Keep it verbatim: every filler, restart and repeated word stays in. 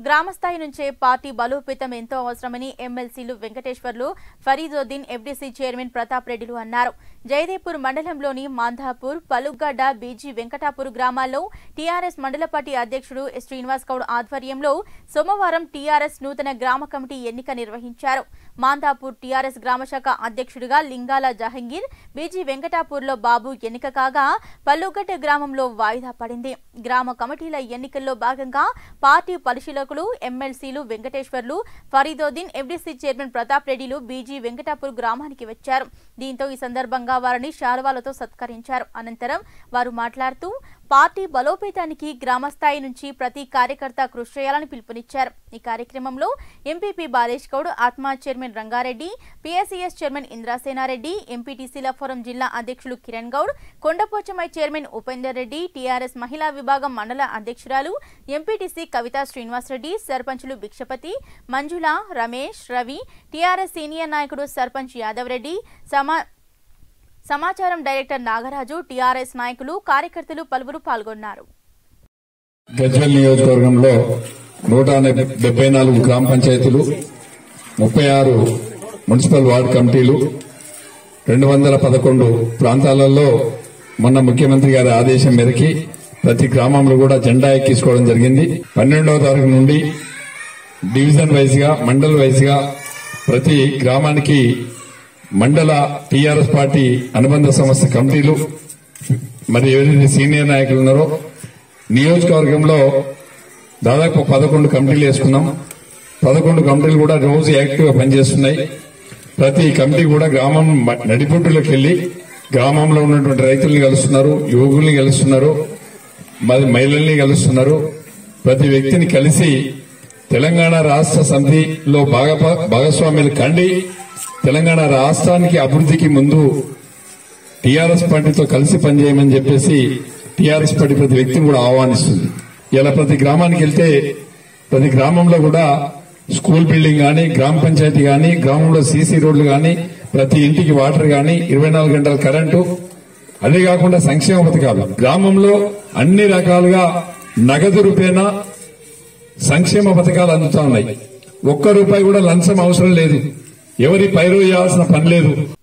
గ్రామస్థాయి నుంచే పార్టీ బలోపేతం ఎంతో అవసరమని ఎమ్మెల్సీలు వెంకటేశ్వర్లు, ఫరీదుద్దీన్, ఎఫ్డీసీ చైర్మన్ ప్రతాప్ రెడ్డిలు అన్నారు. జయదేపూర్ మండలంలోని మాంధాపూర్, పలుగడ్డ, బీజీ వెంకటాపూర్ గ్రామాల్లో టీఆర్ఎస్ మండల పార్టీ అధ్యక్షుడు శ్రీనివాస్ గౌడ్ ఆధ్వర్యంలో సోమవారం టీఆర్ఎస్ నూతన గ్రామ కమిటీ ఎన్నిక నిర్వహించారు. మాంధాపూర్ టీఆర్ఎస్ గ్రామశాఖ అధ్యక్షుడిగా లింగాల జహంగీర్, బీజీ వెంకటాపూర్లో బాబు ఎన్నిక కాగా పల్లుగడ్డ గ్రామంలో వాయిదా పడింది. గ్రామ కమిటీల ఎన్నికల్లో భాగంగా పార్టీ పరిశీలకులు, ఎమ్మెల్సీలు వెంకటేశ్వర్లు, ఫరీదుద్దీన్, ఎఫ్డీసీ చైర్మన్ ప్రతాప్ రెడ్డిలు బీజీ వెంకటాపూర్ గ్రామానికి వచ్చారు. దీంతో ఈ సందర్భంగా వారిని శాలువాలతో సత్కరించారు. అనంతరం వారు మాట్లాడుతూ పార్టీ బలోపేతానికి గ్రామస్థాయి నుంచి ప్రతి కార్యకర్త కృషి చేయాలని పిలుపునిచ్చారు. ఈ కార్యక్రమంలో ఎంపీపీ బాలేష్ గౌడ్, ఆత్మ chairman Rangareddy, PSCS chairman Indrasena Reddy, ఎంపీటీసీల ఫోరం జిల్లా అధ్యక్షులు కిరణ్ గౌడ్, కొండపోచమై చైర్మన్ ఉపేందర్ రెడ్డి, టీఆర్ఎస్ మహిళా విభాగం మండల అధ్యక్షురాలు ఎంపీటీసీ కవితా శ్రీనివాసరెడ్డి, సర్పంచులు భిక్షపతి, మంజుల, రమేష్, రవి, టీఆర్ఎస్ సీనియర్ నాయకుడు సర్పంచ్ యాదవ్ రెడ్డి, సమా సమాచారం డైరెక్టర్ నాగరాజు, టీఆర్ఎస్ నాయకులు, కార్యకర్తలు పలువురు పాల్గొన్నారు. గజ్వేల్ నియోజకవర్గంలో నూట డెబ్బై నాలుగు గ్రామ పంచాయతీలు, ముప్పై ఆరు మున్సిపల్ వార్డు కమిటీలు, రెండు వందల పదకొండు ప్రాంతాలలో మొన్న ముఖ్యమంత్రి గారి ఆదేశం మేరకి ప్రతి గ్రామంలో కూడా జెండా ఎక్కించుకోవడం జరిగింది. పన్నెండవ తారీఖు నుండి డివిజన్ వైజ్ గా, మండల్ వైజ్ గా ప్రతి గ్రామానికి మండల టీఆర్ఎస్ పార్టీ అనుబంధ సంస్థ కమిటీలు మరి ఎవరైతే సీనియర్ నాయకులు ఉన్నారో నియోజకవర్గంలో దాదాపు పదకొండు కమిటీలు వేసుకున్నాం. పదకొండు కమిటీలు కూడా రోజు యాక్టివ్ గా పనిచేస్తున్నాయి. ప్రతి కమిటీ కూడా గ్రామం నడిపొట్టులోకి వెళ్లి గ్రామంలో ఉన్నటువంటి రైతుల్ని కలుస్తున్నారు, యువకుల్ని కలుస్తున్నారు, మరి మహిళల్ని కలుస్తున్నారు. ప్రతి వ్యక్తిని కలిసి తెలంగాణ రాష్ట్ర సమితిలో భాగస్వామ్యులు కండి తెలంగాణ రాష్ట్రానికి అభివృద్ధికి ముందు టీఆర్ఎస్ పార్టీతో కలిసి పనిచేయమని చెప్పేసి టీఆర్ఎస్ పార్టీ ప్రతి వ్యక్తిని కూడా ఆహ్వానిస్తుంది. ఇలా ప్రతి గ్రామానికి వెళ్తే ప్రతి గ్రామంలో కూడా స్కూల్ బిల్డింగ్ గాని, గ్రామ పంచాయతీ గాని, గ్రామంలో సీసీ రోడ్లు గాని, ప్రతి ఇంటికి వాటర్ గాని, ఇరవై నాలుగు గంటల కరెంటు, అదే కాకుండా సంక్షేమ పథకాలు గ్రామంలో అన్ని రకాలుగా నగదు రూపేణా సంక్షేమ పథకాలు అందుతా ఉన్నాయి. ఒక్క రూపాయి కూడా లంచం అవసరం లేదు, ఎవరి పైరు చేయాల్సిన పని లేదు.